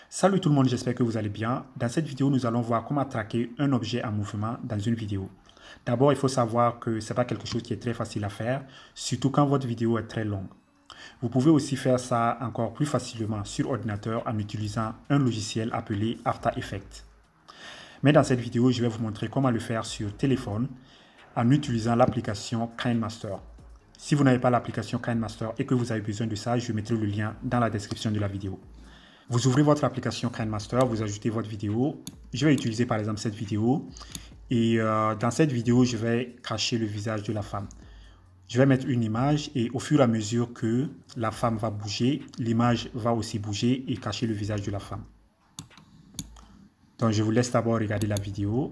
Salut tout le monde, j'espère que vous allez bien. Dans cette vidéo, nous allons voir comment traquer un objet en mouvement dans une vidéo. D'abord, il faut savoir que ce n'est pas quelque chose qui est très facile à faire, surtout quand votre vidéo est très longue. Vous pouvez aussi faire ça encore plus facilement sur ordinateur en utilisant un logiciel appelé After Effects. Mais dans cette vidéo, je vais vous montrer comment le faire sur téléphone en utilisant l'application KineMaster. Si vous n'avez pas l'application KineMaster et que vous avez besoin de ça, je mettrai le lien dans la description de la vidéo. Vous ouvrez votre application KineMaster, vous ajoutez votre vidéo. Je vais utiliser par exemple cette vidéo. Et dans cette vidéo, je vais cacher le visage de la femme. Je vais mettre une image et au fur et à mesure que la femme va bouger, l'image va aussi bouger et cacher le visage de la femme. Donc je vous laisse d'abord regarder la vidéo.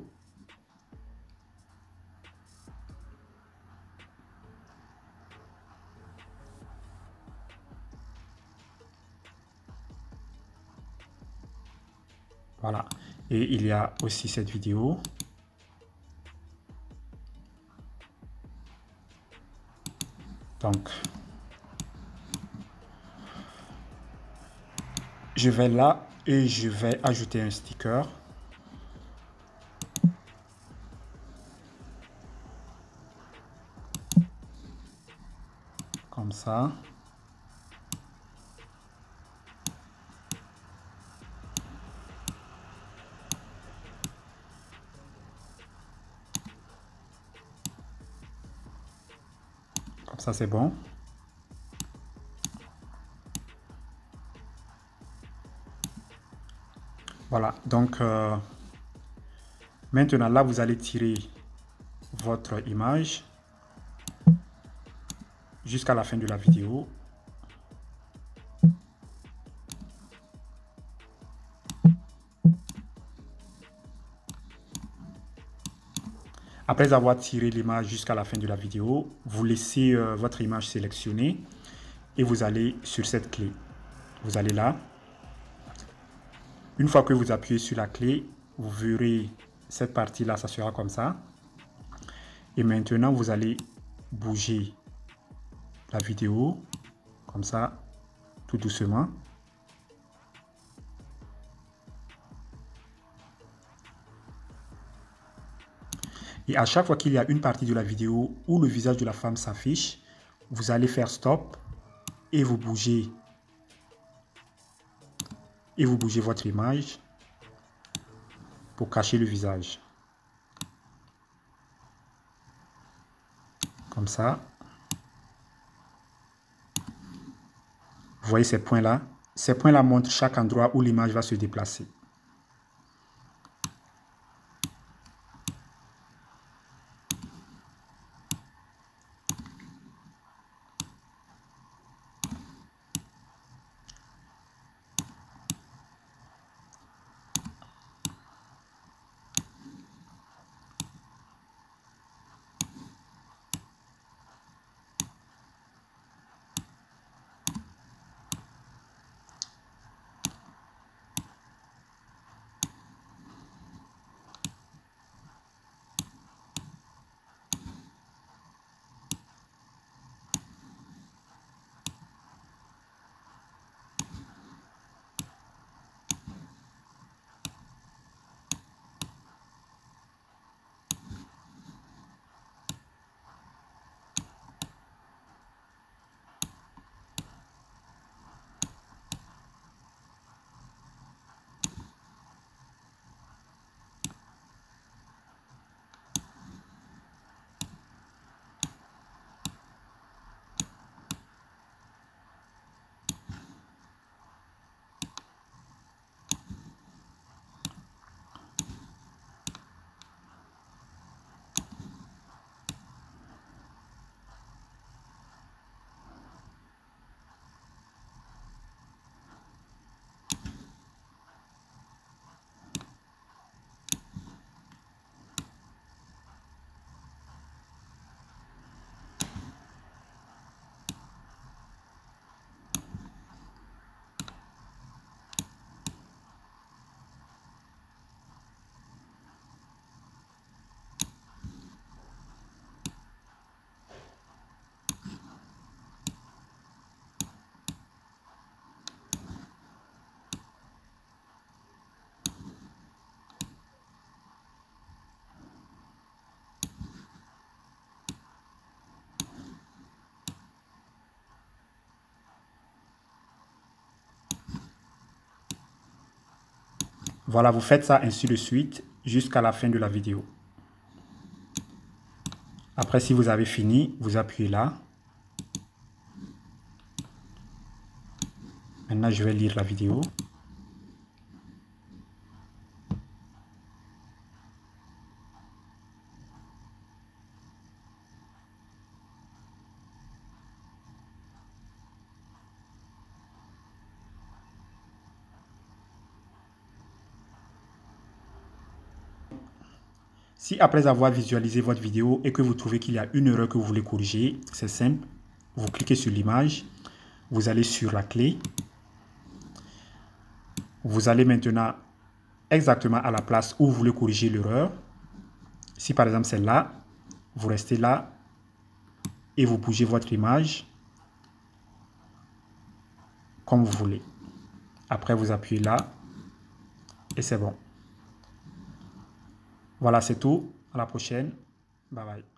Voilà. Et il y a aussi cette vidéo. Donc, je vais là et je vais ajouter un sticker. Comme ça. Comme ça, c'est bon. Voilà, donc maintenant là, vous allez tirer votre image jusqu'à la fin de la vidéo. Après avoir tiré l'image jusqu'à la fin de la vidéo, vous laissez votre image sélectionnée et vous allez sur cette clé. Vous allez là. Une fois que vous appuyez sur la clé, vous verrez cette partie-là, ça sera comme ça. Et maintenant, vous allez bouger la vidéo comme ça, tout doucement. Et à chaque fois qu'il y a une partie de la vidéo où le visage de la femme s'affiche, vous allez faire stop et vous bougez votre image pour cacher le visage. Comme ça. Vous voyez ces points-là? Ces points-là montrent chaque endroit où l'image va se déplacer. Voilà, vous faites ça ainsi de suite jusqu'à la fin de la vidéo. Après, si vous avez fini, vous appuyez là. Maintenant, je vais lire la vidéo. Si après avoir visualisé votre vidéo et que vous trouvez qu'il y a une erreur que vous voulez corriger, c'est simple. Vous cliquez sur l'image, vous allez sur la clé. Vous allez maintenant exactement à la place où vous voulez corriger l'erreur. Si par exemple c'est là, vous restez là et vous bougez votre image comme vous voulez. Après, vous appuyez là et c'est bon. Voilà, c'est tout. À la prochaine. Bye bye.